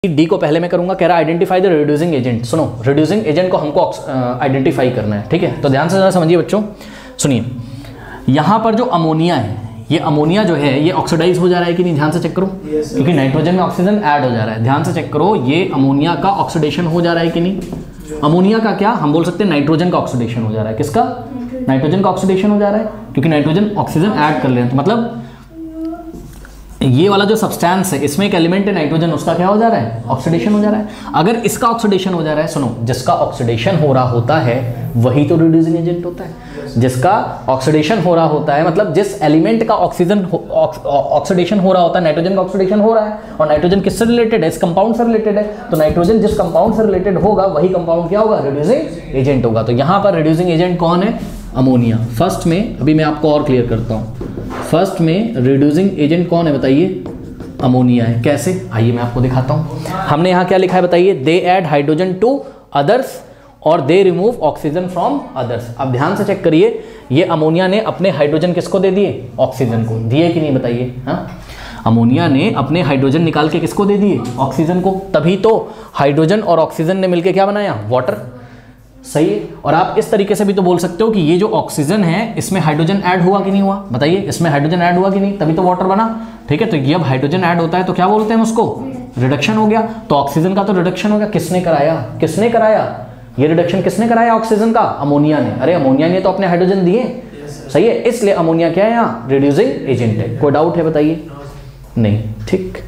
D को पहले मैं करूंगा, कह रहा आइडेंटिफाई द रिड्यूसिंग एजेंट। सुनो, रिड्यूसिंग एजेंट को हमको आइडेंटिफाई करना है, ठीक है। तो ध्यान से जरा समझिए बच्चों, सुनिए। यहां पर जो अमोनिया है, ये अमोनिया जो है ये ऑक्सीडाइज हो जा रहा है कि नहीं, ध्यान से चेक करो, क्योंकि नाइट्रोजन में ऑक्सीजन ऐड हो जा रहा है। ध्यान से चेक करो, ये अमोनिया का ऑक्सीडेशन हो जा रहा है कि नहीं। अमोनिया का क्या हम बोल सकते हैं, नाइट्रोजन का ऑक्सीडेशन हो जा रहा है। किसका? नाइट्रोजन का ऑक्सीडेशन हो जा रहा है, क्योंकि नाइट्रोजन ऑक्सीजन ऐड कर ले रहे हैं। तो मतलब ये वाला जो सब्सटेंस है, इसमें एक एलिमेंट है नाइट्रोजन, उसका क्या हो जा रहा है, ऑक्सीडेशन हो जा रहा है। अगर इसका ऑक्सीडेशन हो जा रहा है, सुनो, जिसका ऑक्सीडेशन हो रहा होता है वही तो रिड्यूसिंग एजेंट होता है। जिसका ऑक्सीडेशन हो रहा होता है मतलब जिस एलिमेंट का ऑक्सीडेशन हो रहा होता है, नाइट्रोजन का ऑक्सीडेशन हो रहा है, और नाइट्रोजन किससे रिलेटेड है, इस कंपाउंड से रिलेटेड है। तो नाइट्रोजन जिस कंपाउंड से रिलेटेड होगा वही कंपाउंड क्या होगा, रिड्यूसिंग एजेंट होगा। तो यहां पर रिड्यूसिंग एजेंट कौन है, अमोनिया। फर्स्ट में, अभी मैं आपको और क्लियर करता हूं, फर्स्ट में रिड्यूसिंग एजेंट कौन है बताइए, अमोनिया है। कैसे, आइए मैं आपको दिखाता हूं। हमने यहां क्या लिखा है बताइए, they add hydrogen to others और they remove oxygen from others. अब ध्यान से चेक करिए, ये अमोनिया ने अपने हाइड्रोजन किसको दे दिए, ऑक्सीजन को दिए कि नहीं बताइए। हाँ, अमोनिया ने अपने हाइड्रोजन निकाल के किसको दे दिए, ऑक्सीजन को। तभी तो हाइड्रोजन और ऑक्सीजन ने मिलकर क्या बनाया, वाटर। सही है। और आप इस तरीके से भी तो बोल सकते हो कि ये जो ऑक्सीजन है इसमें हाइड्रोजन ऐड हुआ कि नहीं हुआ, बताइए, इसमें हाइड्रोजन ऐड हुआ कि नहीं, तभी तो वाटर बना। ठीक है, तो ये अब हाइड्रोजन ऐड होता है तो क्या बोलते हैं उसको, रिडक्शन हो गया। तो ऑक्सीजन का तो रिडक्शन हो गया, किसने कराया, किसने कराया, ये रिडक्शन किसने कराया ऑक्सीजन का, अमोनिया ने। अरे अमोनिया ने तो अपने हाइड्रोजन दिए, सही है, इसलिए अमोनिया क्या है यहाँ, रिड्यूसिंग एजेंट है। कोई डाउट है बताइए, नहीं, ठीक।